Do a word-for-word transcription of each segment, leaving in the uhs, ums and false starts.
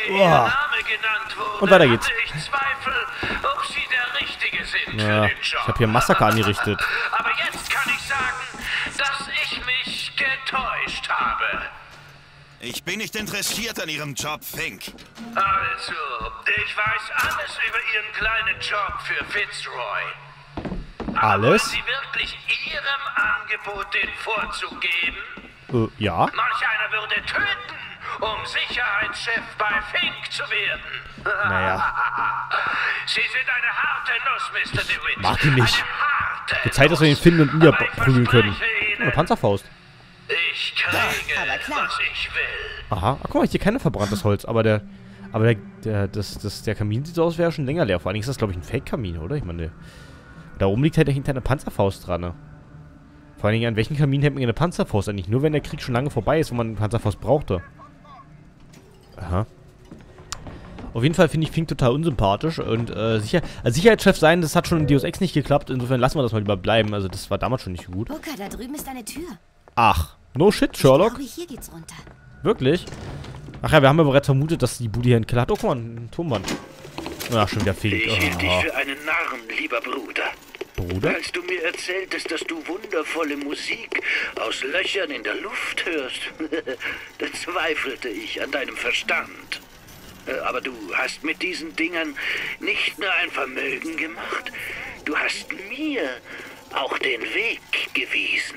ihr Name genannt wurde, und weiter geht's. hatte ich Zweifel, ob sie der Richtige sind Ja, für den Job. ich habe hier ein Massaker angerichtet. Aber jetzt kann ich sagen, dass ich mich getäuscht habe. Ich bin nicht interessiert an Ihrem Job, Fink. Also, ich weiß alles über Ihren kleinen Job für Fitzroy. Aber Alles? wollen Sie wirklich Ihrem Angebot den Vorzug geben? Äh, ja. Manch einer würde töten, um Sicherheitschef bei Fink zu werden. Naja. Sie sind eine harte Nuss, Mister DeWitt. Mag ihn nicht. Eine harte Wird Zeit, dass wir ihn Nuss. finden und ihn Aber ich prügeln können. verspreche Ihnen, Eine Panzerfaust. Ich kriege, aber klar. was ich will. Aha. Ach, guck mal, hier kein verbranntes Holz. Aber der... Aber der... der das, das, der Kamin sieht so aus, wäre schon länger leer. Vor allem ist das, glaube ich, ein Fake-Kamin, oder? Ich meine, da oben liegt halt hinter eine Panzerfaust dran, ne? Vor allen Dingen, an welchen Kamin hält man eine Panzerfaust eigentlich? Nur wenn der Krieg schon lange vorbei ist, wo man eine Panzerfaust brauchte. Aha. Auf jeden Fall finde ich Fink total unsympathisch und äh, sicher, als Sicherheitschef sein, das hat schon in Deus Ex nicht geklappt. Insofern lassen wir das mal lieber bleiben. Also das war damals schon nicht gut. Booker, da drüben ist eine Tür. Ach, no shit, Sherlock. Ich glaube, hier geht's runter. Wirklich? Ach ja, wir haben ja bereits vermutet, dass die Bude hier einen Keller hat. Oh, guck mal, ein Turmwand. Ach, schon wieder Fink. Ich hielt dich Oh. für einen Narren, lieber Bruder. Bruder? Als du mir erzähltest, dass du wundervolle Musik aus Löchern in der Luft hörst, da zweifelte ich an deinem Verstand. Äh, Aber du hast mit diesen Dingern nicht nur ein Vermögen gemacht, du hast mir auch den Weg gewiesen.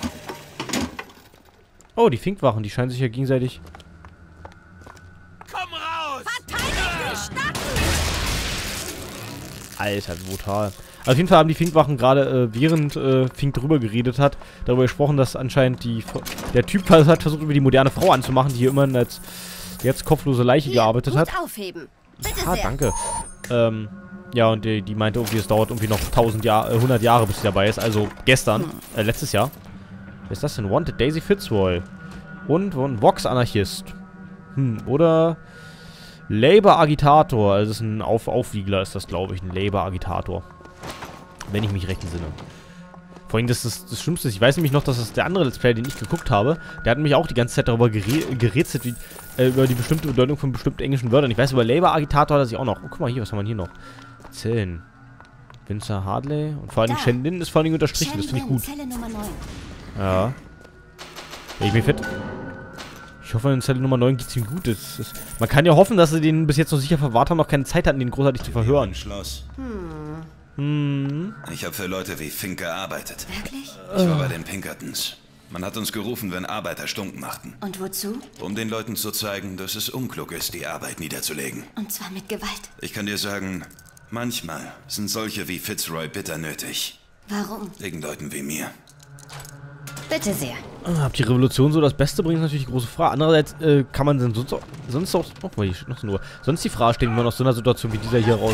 Oh, die Finkwachen, die scheinen sich ja gegenseitig... Komm raus! Verteidigt die Stadt! Alter, wie brutal. Auf jeden Fall haben die Finkwachen gerade, äh, während äh, Fink drüber geredet hat, darüber gesprochen, dass anscheinend die der Typ hat versucht, über die moderne Frau anzumachen, die hier immer als jetzt kopflose Leiche Hier, gearbeitet Hut hat. aufheben. Bitte Ah, sehr. danke. Ähm, ja, und die, die meinte irgendwie, es dauert irgendwie noch tausend Jahre, äh, hundert Jahre, bis sie dabei ist. Also gestern, äh, letztes Jahr. Wer ist das denn? Wanted Daisy Fitzroy. Und, und Vox-Anarchist. Hm, oder Labour-Agitator. Also das ist ein Auf Aufwiegler, ist das, glaube ich. Ein Labour-Agitator. Wenn ich mich recht entsinne. Vor allem, das ist das Schlimmste. Ich weiß nämlich noch, dass das der andere Let's Player, den ich geguckt habe, der hat mich auch die ganze Zeit darüber gere gerätselt, wie, äh, über die bestimmte Bedeutung von bestimmten englischen Wörtern. Ich weiß, über Labour-Agitator hat er sich auch noch. Oh, guck mal hier, was haben wir hier noch? Zellen. Vincent Hartley. Und vor allem Da. Shen ist vor allem unterstrichen. Das finde ich gut. Zelle Nummer neun. Ja. Ich bin fit. Ich hoffe, in Zelle Nummer neun geht's ihm gut. Das ist, man kann ja hoffen, dass sie den bis jetzt noch sicher verwahrt haben, noch keine Zeit hatten, den großartig zu verhören. Schloss. Hm. Ich habe für Leute wie Fink gearbeitet. Wirklich? Ich war bei den Pinkertons. Man hat uns gerufen, wenn Arbeiter Stunk machten. Und wozu? Um den Leuten zu zeigen, dass es unklug ist, die Arbeit niederzulegen. Und zwar mit Gewalt. Ich kann dir sagen, manchmal sind solche wie Fitzroy bitter nötig. Warum? Wegen Leuten wie mir. Bitte sehr. Ah, ob die Revolution so das Beste bringt, ist natürlich die große Frage. Andererseits äh, kann man dann sonst auch, sonst auch, oh, weil ich noch so nur, sonst die Frage stellen, wie man aus so einer Situation wie dieser hier raus,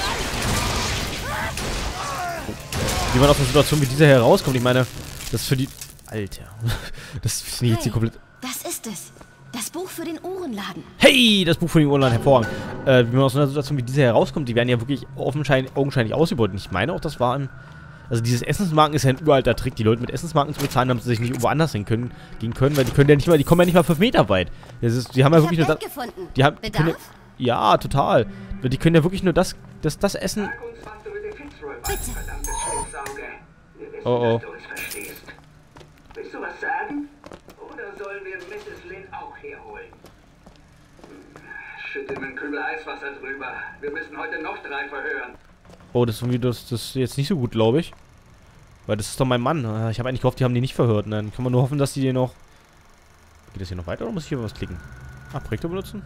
wie man aus einer Situation wie dieser hier rauskommt. Ich meine, das ist für die, Alter, das finde ich jetzt hier komplett. Das ist es. Das Buch für den Uhrenladen. Hey, das Buch von den Urlaub hervorragend. Äh, wie man aus so einer Situation wie dieser herauskommt, die werden ja wirklich offenscheinlich, augenscheinlich ausgebeutet. Ich meine auch, das war ein, also dieses Essensmarken ist ja ein uralter Trick, die Leute mit Essensmarken zu bezahlen, damit sie sich nicht irgendwo anders hin können, gehen können, weil die können ja nicht mal, die kommen ja nicht mal fünf Meter weit. Das ist, die haben ja Ich wirklich hab nur Geld das, gefunden. die haben, Bedarf? können, ja, ja, total. Die können ja wirklich nur das, das, das essen. Sag uns, was du mit dem Fitzroy weißt, Bitte. verdammtes Schlitzauge. Wir wissen, Oh, oh. dass du uns verstehst. Willst du was sagen? Oder sollen wir Misses Lynn auch herholen? Hm, Schüttet mir einen Kübel Eiswasser drüber. Wir müssen heute noch drei verhören. Oh, das ist irgendwie, das, das ist jetzt nicht so gut, glaube ich. Weil das ist doch mein Mann. Ich habe eigentlich gehofft, die haben die nicht verhört. Und dann kann man nur hoffen, dass die den noch... Geht das hier noch weiter oder muss ich hier was klicken? Ah, Projektor benutzen?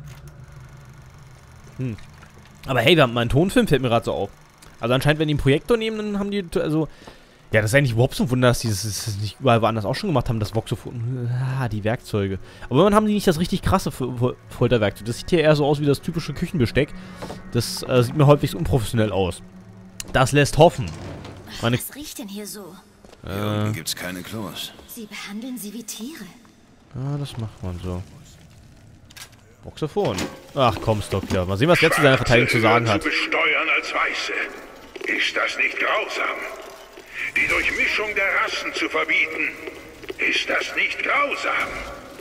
Hm. Aber hey, wir haben mal einen Tonfilm, fällt mir gerade so auf. Also anscheinend, wenn die einen Projektor nehmen, dann haben die... Also... Ja, das ist eigentlich überhaupt so ein Wunder, dass die das, das nicht überall woanders auch schon gemacht haben, das Voxophon. Ah, die Werkzeuge. Aber dann haben die nicht das richtig krasse Fol Folterwerkzeug. Das sieht hier eher so aus wie das typische Küchenbesteck. Das äh, sieht mir häufig unprofessionell aus. Das lässt hoffen. Meine Was riecht denn hier so? Hier unten gibt's keine Klos. Sie behandeln sie wie Tiere. Ja, das macht man so. Voxophon. Ach komm, Stock wieder. Mal sehen, was der zu seiner Verteidigung zu sagen hat. Zu besteuern als Weiße. Ist das nicht grausam? Die Durchmischung der Rassen zu verbieten. Ist das nicht grausam?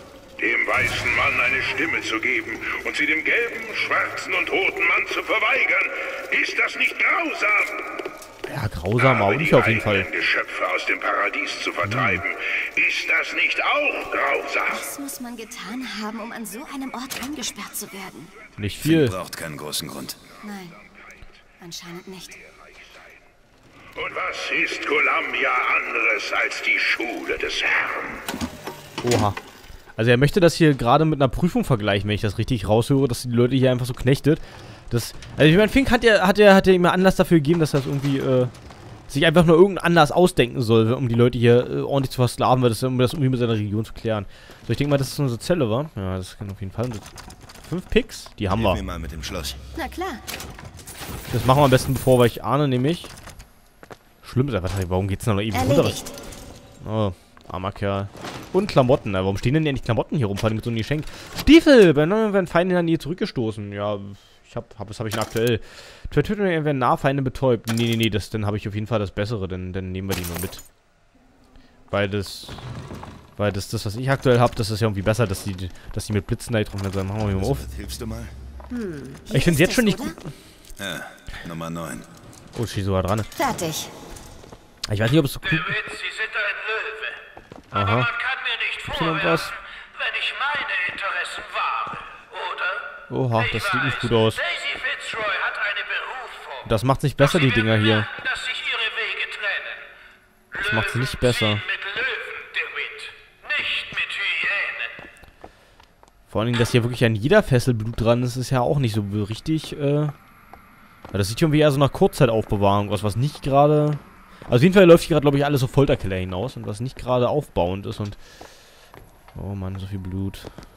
dem weißen Mann eine Stimme zu geben und sie dem gelben, schwarzen und roten Mann zu verweigern. Ist das nicht grausam? Ja, grausam, aber nicht auf jeden Fall. Geschöpfe aus dem Paradies zu vertreiben. Hm. Ist das nicht auch grausam? Was muss man getan haben, um an so einem Ort eingesperrt zu werden? Nicht viel. Finn braucht keinen großen Grund. Nein, anscheinend nicht. Und was ist Columbia anderes als die Schule des Herrn? Oha. Also er möchte das hier gerade mit einer Prüfung vergleichen, wenn ich das richtig raushöre, dass die Leute hier einfach so knechtet. Das, also ich meine, Fink hat ja, hat ja, hat ja immer Anlass dafür gegeben, dass das irgendwie, äh, sich einfach nur irgendeinen Anlass ausdenken soll, um die Leute hier äh, ordentlich zu versklaven, das, um das irgendwie mit seiner Region zu klären. So, ich denke mal, das ist unsere Zelle, wa? Ja, das kann auf jeden Fall. Fünf Picks? Die haben wir. Wir mal mit dem Schloss. Na klar. Das machen wir am besten, bevor wir ich ahne, nämlich. Schlimm ist einfach, warum geht's denn noch eben runter? Oh, armer Kerl. Und Klamotten, warum stehen denn nicht Klamotten hier rum, vor allem mit so einem Geschenk? Stiefel! Werden Feinde in der Nähe zurückgestoßen. Ja, ich hab, hab das habe ich aktuell. Tötung werden Nahfeinde betäubt. Nee, nee, nee, das, dann habe ich auf jeden Fall das Bessere, dann, dann nehmen wir die nur mit. Weil das, weil das, das was ich aktuell habe, das ist ja irgendwie besser, dass die, dass die mit Blitzen da getroffen werden. Machen wir mal auf. Hilfst du mal? Hm, ich finde es jetzt schon nicht gut. Ja, Nummer neun. Oh, steht sogar dran. Fertig. Ich weiß nicht, ob es so cool ist. Sie sind ein Löwe. Aha. Aber man kann mir nicht vorwerfen, wenn ich meine Interessen wahre, oder? Oha, das sieht nicht gut aus. Daisy Fitzroy hat eine Berufung. Das macht nicht besser, die Dinger hier. Dass sich ihre Wege trennen. Das macht sie nicht besser. Mit Löwen, DeWitt, nicht mit Hyänen. Vor allen Dingen, dass hier wirklich an jeder Fessel Blut dran ist, ist ja auch nicht so richtig, äh... das sieht irgendwie eher so nach Kurzzeitaufbewahrung aus, was nicht gerade... Also auf jeden Fall läuft hier gerade, glaube ich, alles auf Folterkeller hinaus und was nicht gerade aufbauend ist und... Oh Mann, so viel Blut.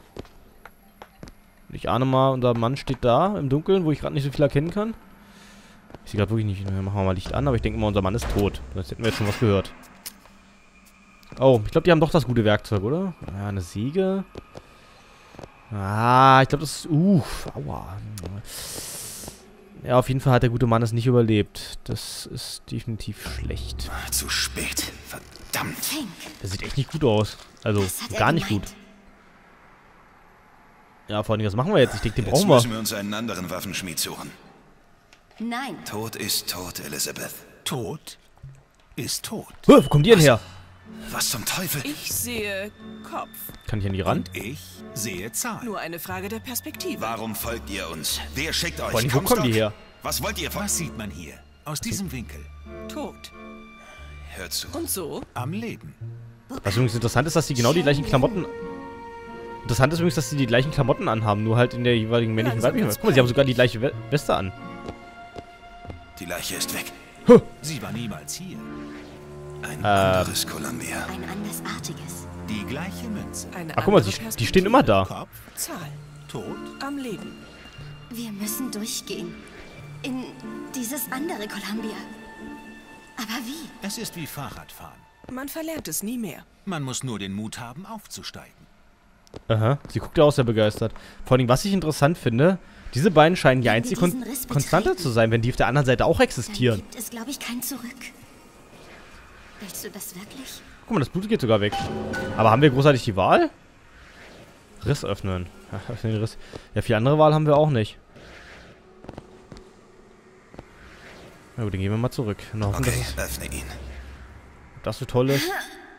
Ich ahne mal, unser Mann steht da im Dunkeln, wo ich gerade nicht so viel erkennen kann. Ich sehe gerade wirklich nicht... Machen wir mal Licht an, aber ich denke mal, unser Mann ist tot. Sonst hätten wir jetzt schon was gehört. Oh, ich glaube, die haben doch das gute Werkzeug, oder? Ja, eine Säge. Ah, ich glaube, das ist... Uff, aua. Ja, auf jeden Fall hat der gute Mann es nicht überlebt. Das ist definitiv schlecht. Zu spät. Verdammt. Das sieht echt nicht gut aus. Also, gar nicht gut. Ja, vor allem, was machen wir jetzt? Ich denke, den brauchen wir. Jetzt müssen wir uns einen anderen Waffenschmied suchen. Nein. Tod ist tot, Elizabeth. Tod ist tot. Huh, wo kommen die denn her? Was zum Teufel? Ich sehe Kopf. Kann ich an die ran? Und ich sehe Zahl. Nur eine Frage der Perspektive. Warum folgt ihr uns? Wer schickt euch? Vor allem, wo kommen die her? Was wollt ihr von... Was sieht man hier? Aus diesem Winkel. Tot. Hört zu. Und so? Am Leben. Was übrigens interessant ist, dass die genau die gleichen Klamotten... Interessant ist übrigens, dass sie die gleichen Klamotten anhaben, nur halt in der jeweiligen männlichen Weibchen. Guck mal, sie haben sogar die gleiche We Weste an. Die Leiche ist weg. Huh. Sie war niemals hier. Ein äh, anderes Columbia. Ein andersartiges. Die gleiche Münze. Eine Ach, guck mal, die, andere die stehen immer da. Kopf, Zahl. Tod. Am Leben. Wir müssen durchgehen. In dieses andere Columbia. Aber wie? Es ist wie Fahrradfahren. Man verlernt es nie mehr. Man muss nur den Mut haben, aufzusteigen. Aha, sie guckt ja auch sehr begeistert. Vor allem, was ich interessant finde, diese beiden scheinen die einzige Kon Konstante zu sein, wenn die auf der anderen Seite auch existieren. Dann gibt es, glaube ich, kein Zurück. Willst du das wirklich? Guck mal, das Blut geht sogar weg. Aber haben wir großartig die Wahl? Riss öffnen. Ja, öffnen den Riss. Ja, viel andere Wahl haben wir auch nicht. Na gut, dann gehen wir mal zurück. Noch hoffen, Okay, dass öffne ihn. das so toll ist.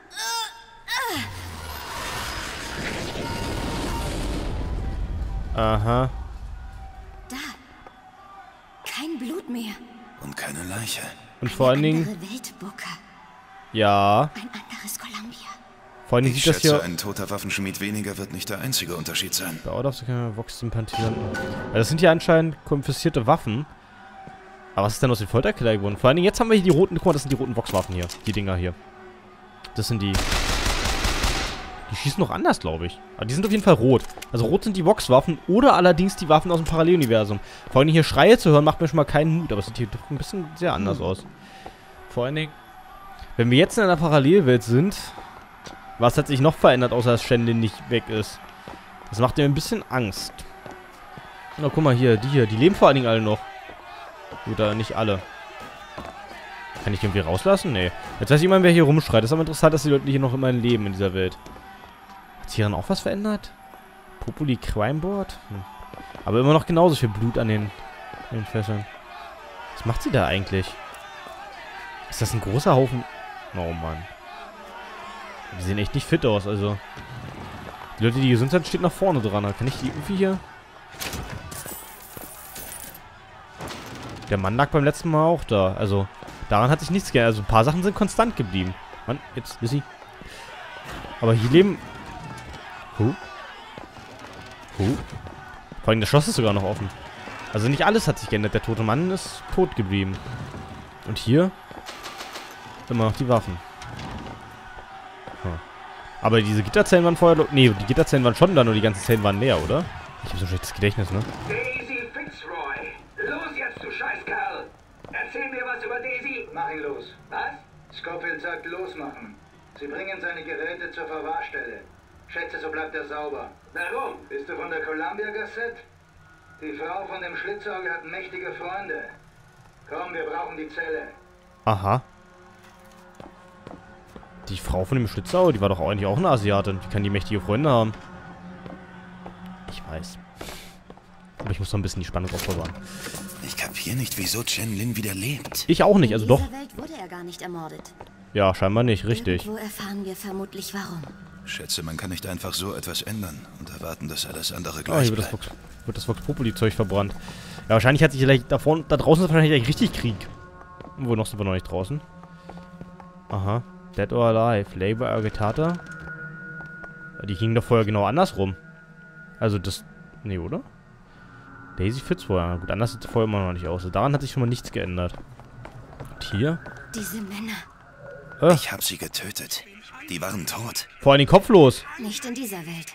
Aha. Da. Kein Blut mehr. Und keine Leiche. Und vor allen Dingen... Andere Welt, Booker. Ja. Ein anderes Columbia. Vor allen Dingen Ich sieht das schätze, hier... ein toter Waffenschmied weniger wird nicht der einzige Unterschied sein. Bei Out of the Vox implantieren. Ja, das sind ja anscheinend konfiszierte Waffen. Aber was ist denn aus den Folterkiller geworden? Vor allen Dingen, jetzt haben wir hier die roten... Guck mal, das sind die roten Vox-Waffen hier. Die Dinger hier. Das sind die... Die schießen noch anders, glaube ich. Aber die sind auf jeden Fall rot. Also rot sind die Vox-Waffen oder allerdings die Waffen aus dem Paralleluniversum. Vor allem hier Schreie zu hören, macht mir schon mal keinen Mut. Aber es sieht hier doch ein bisschen sehr anders aus. Vor allen Dingen, wenn wir jetzt in einer Parallelwelt sind, was hat sich noch verändert, außer dass Shandin nicht weg ist? Das macht mir ein bisschen Angst. Na, guck mal hier, die hier. Die leben vor allen Dingen alle noch. Oder nicht alle. Kann ich irgendwie rauslassen? Nee. Jetzt weiß ich immer, wer hier rumschreit. Das ist aber interessant, dass die Leute hier noch immerhin leben in dieser Welt. Hat sich hier dann auch was verändert? Populi Crime Board? Hm. Aber immer noch genauso viel Blut an den, an den Fässern. Was macht sie da eigentlich? Ist das ein großer Haufen? Oh Mann. Die sehen echt nicht fit aus, also. Die Leute, die gesund sind, steht nach vorne dran. Kann ich die irgendwie hier... Der Mann lag beim letzten Mal auch da. Also, daran hat sich nichts geändert. Also, ein paar Sachen sind konstant geblieben. Mann, jetzt, Lissy. Aber hier leben... Huh? Huh? Vor allem, das Schloss ist sogar noch offen. Also, nicht alles hat sich geändert. Der tote Mann ist tot geblieben. Und hier... immer noch die Waffen. Huh. Aber diese Gitterzellen waren vorher... Nee, die Gitterzellen waren schon da, nur die ganzen Zellen waren leer, oder? Ich hab so ein schlechtes Gedächtnis, ne? Daisy Fitzroy! Los jetzt, du Scheißkerl! Erzähl mir was über Daisy! Mach ihn los. Was? Scofield sagt losmachen. Sie bringen seine Geräte zur Verwahrstelle. Schätze, so bleibt er sauber. Warum? Bist du von der Columbia Gazette? Die Frau von dem Schlitzauge hat mächtige Freunde. Komm, wir brauchen die Zelle. Aha. Die Frau von dem Schlitzauge, die war doch eigentlich auch eine Asiatin. Wie kann die mächtige Freunde haben? Ich weiß. Aber ich muss noch ein bisschen die Spannung aufbewahren. Ich kapiere nicht, wieso Chen Lin wieder lebt. Ich auch nicht, also doch. In dieser Welt wurde er gar nicht ermordet. Ja, scheinbar nicht, richtig. Irgendwo erfahren wir vermutlich warum. Schätze, man kann nicht einfach so etwas ändern und erwarten, dass alles andere Oh, gleich hier wird das, bleibt. Vox, wird das Vox Populi-Zeug verbrannt. Ja, wahrscheinlich hat sich vielleicht da vorne, da draußen ist wahrscheinlich gleich richtig Krieg. Wo noch sind wir noch nicht draußen? Aha. Dead or Alive. Labor Agitator. Die gingen doch vorher genau andersrum. Also das... Nee, oder? Daisy Fitzroy. Ja, gut, anders sieht es vorher immer noch nicht aus. Also daran hat sich schon mal nichts geändert. Und hier? Diese Männer. Äh. Ich habe sie getötet. Die waren tot. Vor allem kopflos. Nicht in dieser Welt.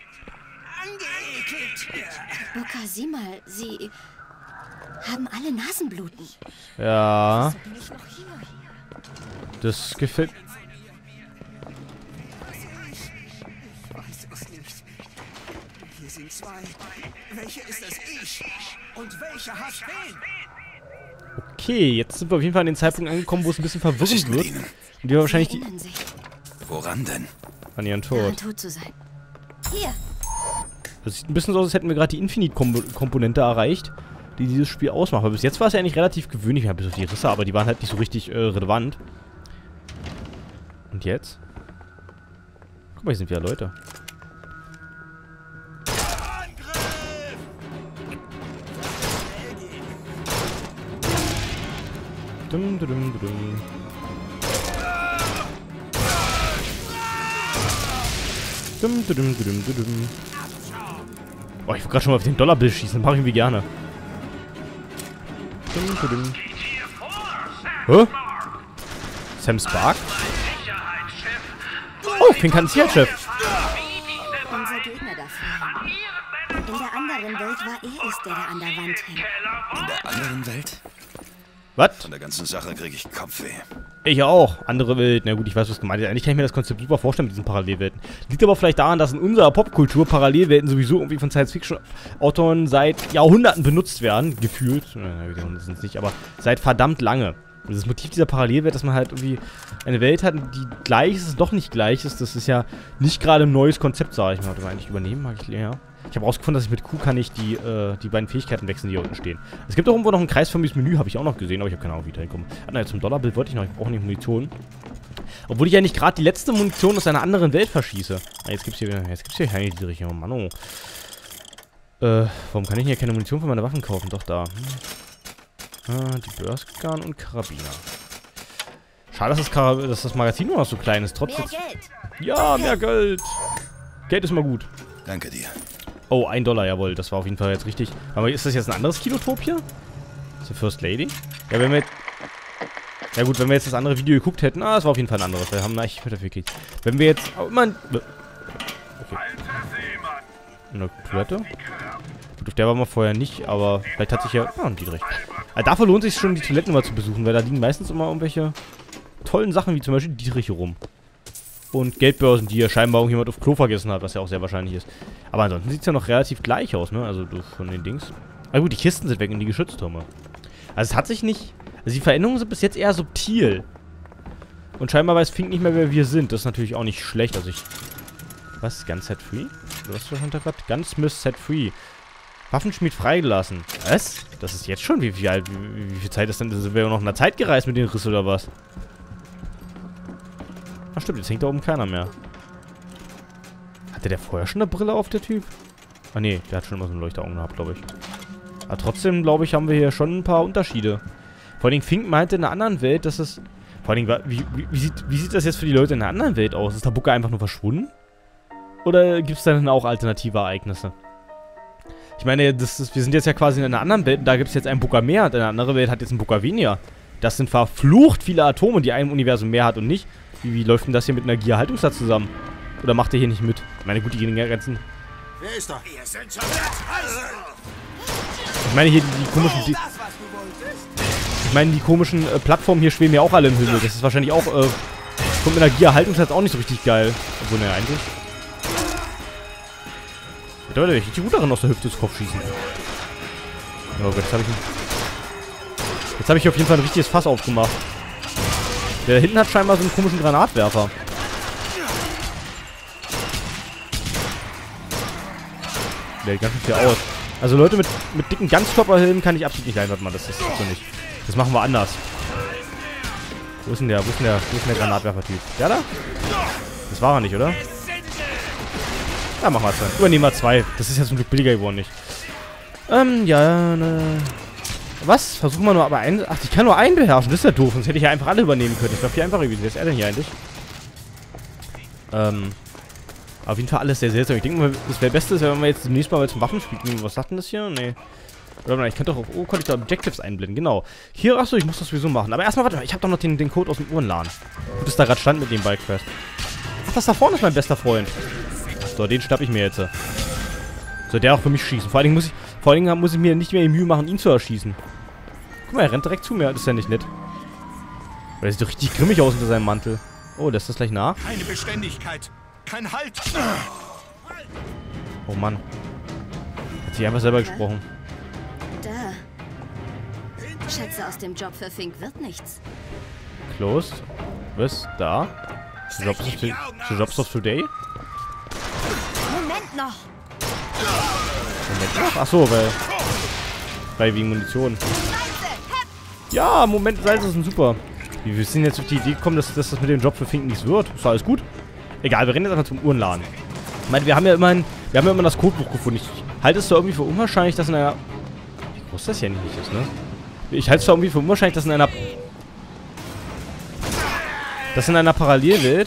Booker, sieh mal, sie haben alle Nasenbluten. Ja. Wieso bin ich noch hier? Das gefällt... Ich weiß es nicht. Hier sind zwei. Welche ist es ich? Und welche hat wen? Okay, jetzt sind wir auf jeden Fall an den Zeitpunkt angekommen, wo es ein bisschen Was verwirrend ist mit wird. ihnen? Und wir wahrscheinlich Sie die... erinnern sich, Woran denn? An ihren daran Tod. tot zu sein. Hier. Das sieht ein bisschen so aus, als hätten wir gerade die Infinite-Komponente erreicht, die dieses Spiel ausmacht. Aber bis jetzt war es ja eigentlich relativ gewöhnlich, ja, bis auf die Risse, aber die waren halt nicht so richtig äh, relevant. Und jetzt? Guck mal, hier sind wieder Leute. Dum, dum, dum, dum. Dum, dum, dum, dum, dum. Oh, ich wollte gerade schon mal auf den Dollarbill schießen. Mache ich irgendwie gerne. Dum, dum, dum. Hä? Sam Spark? Oh, Fink hat einen Sicherheitschef. Unser Gegner davor. In der anderen Welt war er es, der da an der Wand hing. In der anderen Welt? Was? Von der ganzen Sache kriege ich Kopfweh. Ich auch. Andere Welt. Na gut, ich weiß, was gemeint ist. Eigentlich kann ich mir das Konzept super vorstellen mit diesen Parallelwelten. Liegt aber vielleicht daran, dass in unserer Popkultur Parallelwelten sowieso irgendwie von Science-Fiction-Autoren seit Jahrhunderten benutzt werden. Gefühlt. Na, das sind es nicht, aber seit verdammt lange. Das Motiv dieser Parallelwelt, dass man halt irgendwie eine Welt hat, die gleich ist, doch nicht gleich ist, das ist ja nicht gerade ein neues Konzept, sage ich mal. Warte mal, eigentlich übernehmen mag ich ja. Ich habe rausgefunden, dass ich mit Q kann ich die, äh, die beiden Fähigkeiten wechseln, die hier unten stehen. Es gibt auch irgendwo noch ein kreisförmiges Menü, habe ich auch noch gesehen, aber ich habe keine Ahnung, wie ich da hinkomme. Ah, nein, zum Dollarbild wollte ich noch, ich brauche nicht Munition. Obwohl ich ja nicht gerade die letzte Munition aus einer anderen Welt verschieße. Ah, jetzt gibt's hier, jetzt gibt's hier keine diese Richtung. Oh Mann, oh. Äh, warum kann ich hier keine Munition für meine Waffen kaufen? Doch, da. Hm. Ah, die Burstgun und Karabiner. Schade, dass das, Kar dass das Magazin nur noch so klein ist, trotz Mehr jetzt... Geld. Ja, mehr Geld. Geld ist mal gut. Danke dir. Oh, ein Dollar, jawohl. Das war auf jeden Fall jetzt richtig. Aber ist das jetzt ein anderes Kinotop hier? Ist die First Lady? Ja, wenn wir jetzt... Ja gut, wenn wir jetzt das andere Video geguckt hätten... Ah, das war auf jeden Fall ein anderes. Wir haben eigentlich mit dafür gekriegt. Wenn wir jetzt... Oh, Mann... Okay. Eine Toilette? Gut, auf der waren wir vorher nicht, aber vielleicht hat sich ja... Ah, ein Dietrich. Also dafür lohnt es sich schon, die Toiletten mal zu besuchen, weil da liegen meistens immer irgendwelche tollen Sachen, wie zum Beispiel Dietrich rum. Und Geldbörsen, die ja scheinbar irgendjemand auf Klo vergessen hat, was ja auch sehr wahrscheinlich ist. Aber ansonsten sieht es ja noch relativ gleich aus, ne? Also von den Dings. Aber gut, die Kisten sind weg und die Geschütztürme. Also es hat sich nicht... Also die Veränderungen sind bis jetzt eher subtil. Und scheinbar weiß Fink nicht mehr, wer wir sind. Das ist natürlich auch nicht schlecht. Also ich Was? Ganz set free? Du hast schon gerade Gunsmith set free. Waffenschmied freigelassen. Was? Das ist jetzt schon? Wie viel, wie, wie viel Zeit ist denn? Das wäre noch in der Zeit gereist mit den Riss oder was? Ach stimmt, jetzt hängt da oben keiner mehr. Hatte der vorher schon eine Brille auf, der Typ? Ah ne, der hat schon immer so einen Leuchteraugen gehabt, glaube ich. Aber trotzdem, glaube ich, haben wir hier schon ein paar Unterschiede. Vor allem Fink meinte in einer anderen Welt, dass es... Vor allem, wie, wie, wie, sieht, wie sieht das jetzt für die Leute in einer anderen Welt aus? Ist der Booker einfach nur verschwunden? Oder gibt es dann auch alternative Ereignisse? Ich meine, das ist, wir sind jetzt ja quasi in einer anderen Welt, da gibt es jetzt einen Booker mehr und eine andere Welt hat jetzt einen Booker weniger. Das sind verflucht viele Atome, die ein Universum mehr hat und nicht. Wie, wie läuft denn das hier mit einer Gear-Haltungssatz zusammen? Oder macht ihr hier nicht mit? Ich meine, gut, die gehen den ganzen... Wer ist da? Ich meine, hier die, die komischen... Die, ich meine, die komischen äh, Plattformen hier schweben ja auch alle im Himmel. Das ist wahrscheinlich auch... Äh, kommt mit einer Gear-Haltungssatz auch nicht so richtig geil. Obwohl, ne, eigentlich... Da würde ich richtig gut darin aus der Hüfte ins Kopf schießen. Oh Gott, jetzt habe ich... Jetzt habe ich auf jeden Fall ein richtiges Fass aufgemacht. Der da hinten hat scheinbar so einen komischen Granatwerfer. Der sieht ganz schön viel aus. Also Leute mit, mit dicken Ganzkörperhelmen kann ich absolut nicht leiden. Warte mal, das ist so nicht. Das machen wir anders. Wo ist denn der? Wo ist denn der? Wo ist denn der Granatwerfer-Typ? Der da? Das war er nicht, oder? Ja, machen wir zwei. Übernehmen wir zwei. Das ist ja zum Glück billiger geworden, nicht? Ähm, ja, ne... Was? Versuchen wir nur aber einen... Ach, ich kann nur einen beherrschen. Das ist ja doof. Sonst hätte ich ja einfach alle übernehmen können. Das wäre viel einfacher gewesen. Wer ist er denn hier eigentlich? Ähm... Auf jeden Fall alles sehr seltsam. Ich denke mal, das wäre Beste, wenn wir jetzt demnächst mal zum Waffenspiel gehen. Was sagt denn das hier? Nee. Oder ich könnte doch auf... Oh, konnte ich da Objectives einblenden. Genau. Hier, achso, ich muss das sowieso machen. Aber erstmal, warte mal. Ich habe doch noch den, den Code aus dem Uhrenladen. Du bist da gerade stand mit dem Bike-Quest. Ach, das da vorne ist mein bester Freund. So, den schnapp ich mir jetzt. So, der auch für mich schießen. Vor allen Dingen muss ich, vor allen Dingen muss ich mir nicht mehr die Mühe machen, ihn zu erschießen. Guck mal, er rennt direkt zu mir. Das ist ja nicht nett. Weil er sieht doch richtig grimmig aus unter seinem Mantel. Oh, lässt das gleich nach? Keine Beständigkeit. Kein Halt. Oh Mann. Hat sich einfach selber gesprochen. Da. Schätze, aus dem Job für Fink wird nichts. Closed. Was? Da? The Jobs of, the Jobs of Today? Moment noch. Moment noch? Achso, weil... Weil wegen Munition. Ja, Moment, Salze sind super. Wie wir sind jetzt auf die Idee gekommen, dass, dass das mit dem Job für Fink nichts wird. Ist alles gut. Egal, wir rennen jetzt einfach zum Uhrenladen. Ich meine, wir haben ja immerhin... Wir haben ja immer das Codebuch gefunden. Ich halte es zwar irgendwie für unwahrscheinlich, dass in einer... Wie groß das hier nicht ist, ne? Ich halte es zwar irgendwie für unwahrscheinlich, dass in einer... Dass in einer Parallelwelt...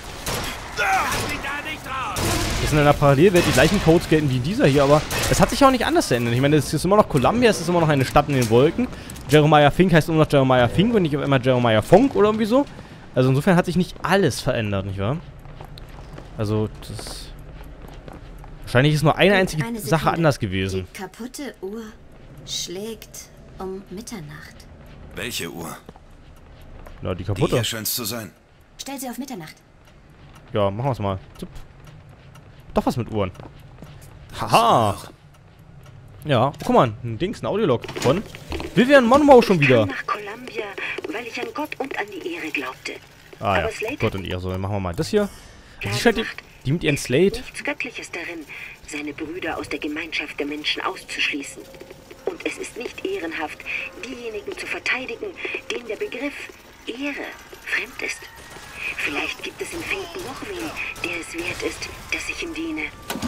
Dass in einer Parallelwelt die gleichen Codes gelten wie dieser hier, aber es hat sich auch nicht anders geändert. Ich meine, es ist immer noch Columbia, es ist immer noch eine Stadt in den Wolken. Jeremiah Fink heißt immer noch Jeremiah Fink und nicht immer Jeremiah Funk oder irgendwie so. Also insofern hat sich nicht alles verändert, nicht wahr? Also, das... Wahrscheinlich ist nur eine einzige eine Sache anders gewesen. Die kaputte Uhr schlägt um Mitternacht. Welche Uhr? Na, die Die kaputte. hier scheint's zu sein. Stell sie auf Mitternacht. Ja, machen wir es mal. Zup. Doch was mit Uhren. Haha. Ja, guck mal, ein Dings, ein Audiolog von Vivian Monroe schon wieder. Ich kam nach Columbia, weil ich an Gott und an die Ehre glaubte. Ah ja, Aber Slade Gott und Ehre. So, dann machen wir mal das hier. Klar Die scheint die, gemacht. die mit ihren Slate. Nichts Göttliches darin, seine Brüder aus der Gemeinschaft der Menschen auszuschließen. Und es ist nicht ehrenhaft, diejenigen zu verteidigen, denen der Begriff Ehre fremd ist. Vielleicht gibt es in Fink noch wen, der es wert ist, dass ich ihm diene.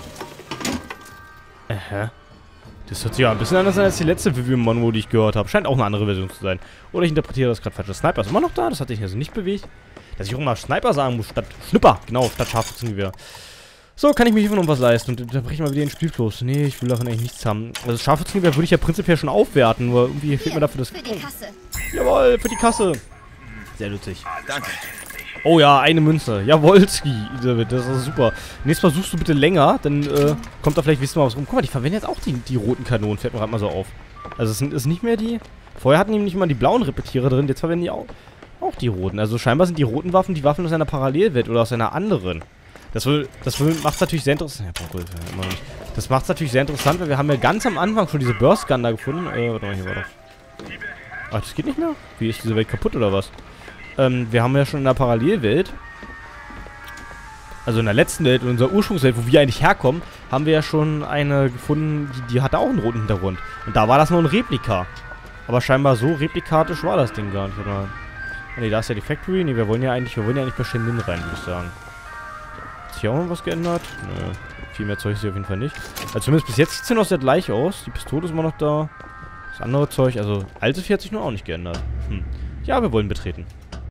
Aha. Das hört sich ja ein bisschen anders an als die letzte Vivian Monroe, die ich gehört habe. Scheint auch eine andere Version zu sein. Oder ich interpretiere das gerade falsch. Der Sniper ist immer noch da, das hat sich also nicht bewegt. Dass ich auch mal Sniper sagen muss, statt Schnipper. Genau, statt Scharfschützengewehr. So, kann ich mir hiervon noch was leisten. Und dann breche ich mal wieder den Spielfluss. Nee, ich will davon eigentlich nichts haben. Also das Scharfschützengewehr würde ich ja prinzipiell schon aufwerten, nur irgendwie fehlt mir dafür das... Für die Kasse. Jawohl, für die Kasse. Sehr lustig. Danke. Oh ja, eine Münze. Jawolski. Das ist super. Nächstes Mal suchst du bitte länger, dann äh, kommt da vielleicht, wisst ihr mal was rum. Guck mal, die verwenden jetzt auch die, die roten Kanonen. Fällt mir gerade mal so auf. Also es sind ist nicht mehr die... Vorher hatten die nicht mal die blauen Repetierer drin, jetzt verwenden die auch, auch die roten. Also scheinbar sind die roten Waffen die Waffen aus einer Parallelwelt oder aus einer anderen. Das, das macht es natürlich sehr interessant. Ja, cool, immer noch nicht. Das macht es natürlich sehr interessant, weil wir haben ja ganz am Anfang schon diese Burst Gun da gefunden. Äh, warte mal, hier war doch... Ach, das geht nicht mehr? Wie, ist diese Welt kaputt oder was? Ähm, wir haben ja schon in der Parallelwelt Also in der letzten Welt, in unserer Ursprungswelt, wo wir eigentlich herkommen, haben wir ja schon eine gefunden, die, die hatte auch einen roten Hintergrund. Und da war das nur ein Replika. Aber scheinbar so replikatisch war das Ding gar nicht, oder? Ne, da ist ja die Factory. Ne, wir wollen ja eigentlich, wir wollen ja eigentlich bei Shenlin rein, würde ich sagen. Hat sich auch mal was geändert? Nö. Viel mehr Zeug ist hier auf jeden Fall nicht. Also zumindest bis jetzt sieht es noch sehr gleich aus. Die Pistole ist immer noch da. Das andere Zeug, also alte vier hat sich nur auch nicht geändert. Hm. Ja, wir wollen betreten.